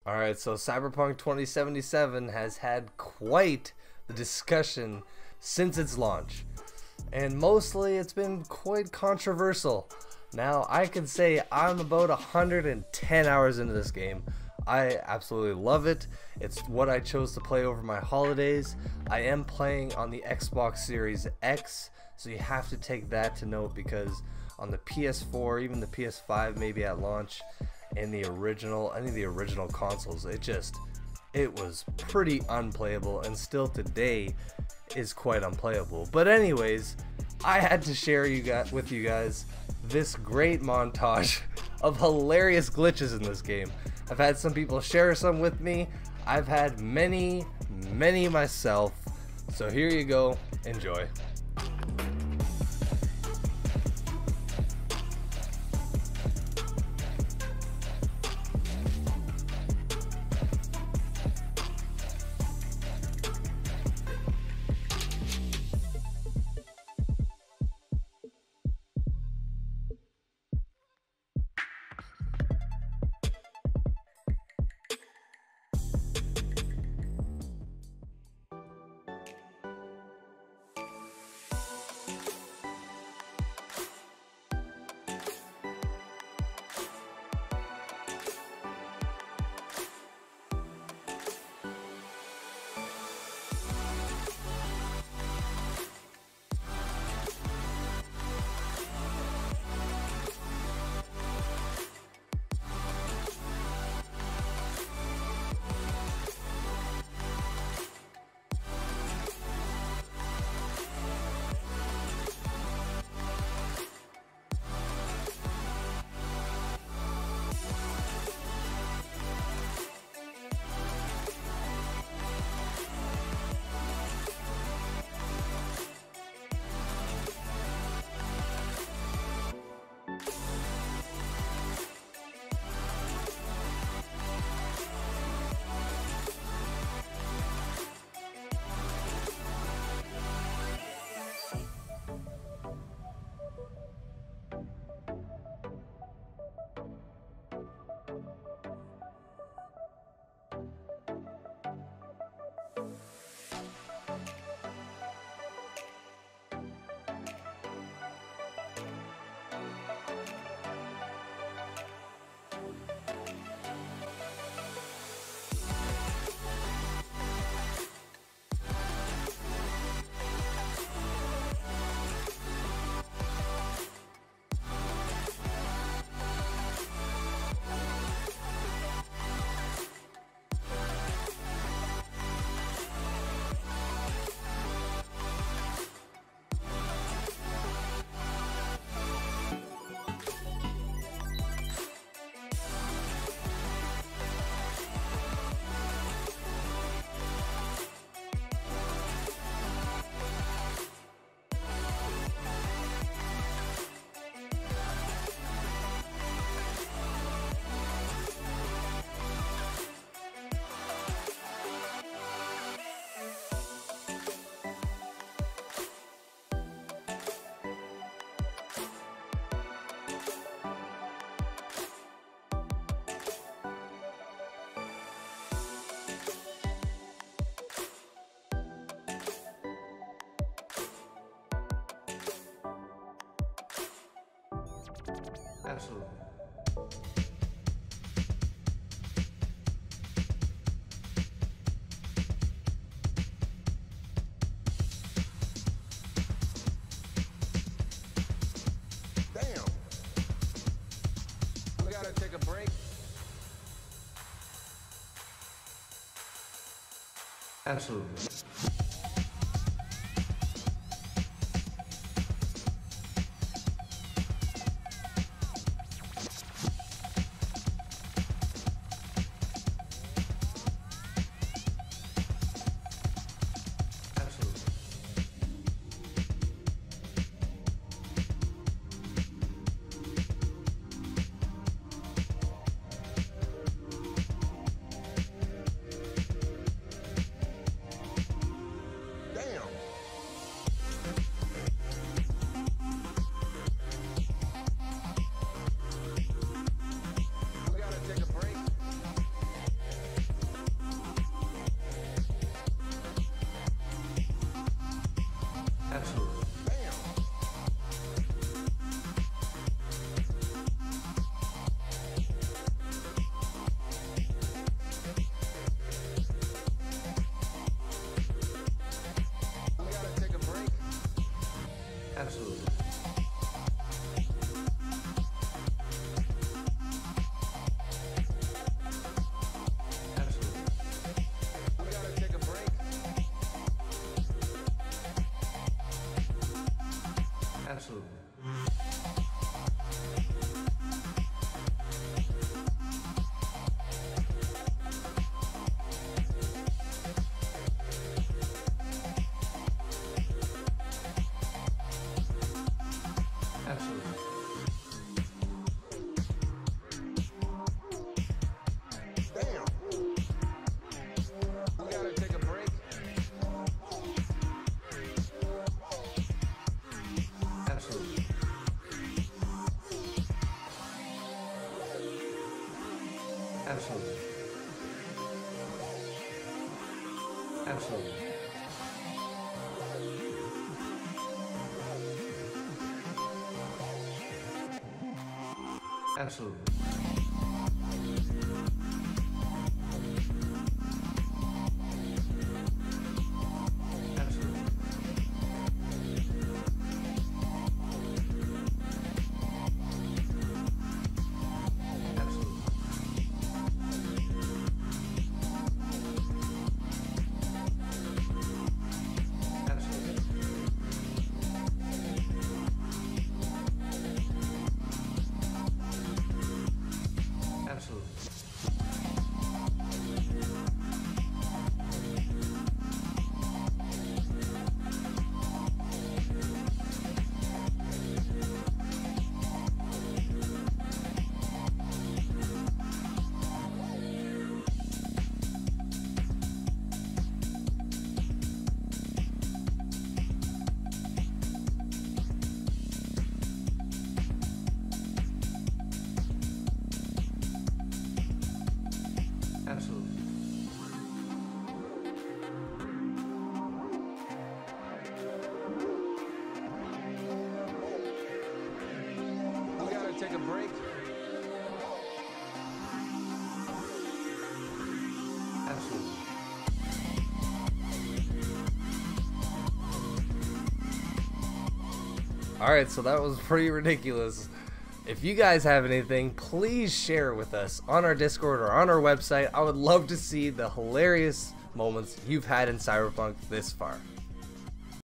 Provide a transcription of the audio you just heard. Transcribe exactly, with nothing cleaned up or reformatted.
Alright, so Cyberpunk twenty seventy-seven has had quite the discussion since its launch. And mostly it's been quite controversial. Now, I can say I'm about one hundred ten hours into this game. I absolutely love it. It's what I chose to play over my holidays. I am playing on the Xbox Series X, so you have to take that to note, because on the P S four, even the P S five maybe at launch, and the original, any of the original consoles, it just, it was pretty unplayable, and still today is quite unplayable. But anyways, I had to share you guys, with you guys this great montage of hilarious glitches in this game. I've had some people share some with me. I've had many, many myself. So here you go. Enjoy. Absolutely. Damn. We gotta take a break. Absolutely. Absolutely. Absolutely. Damn. We gotta take a break. Absolutely. Absolutely. Absolutely. Absolutely. Absolutely. Absolutely. Absolutely. Absolutely. Absolutely. We gotta take a break. Absolutely. Alright, so that was pretty ridiculous. If you guys have anything, please share it with us on our Discord or on our website. I would love to see the hilarious moments you've had in Cyberpunk this far.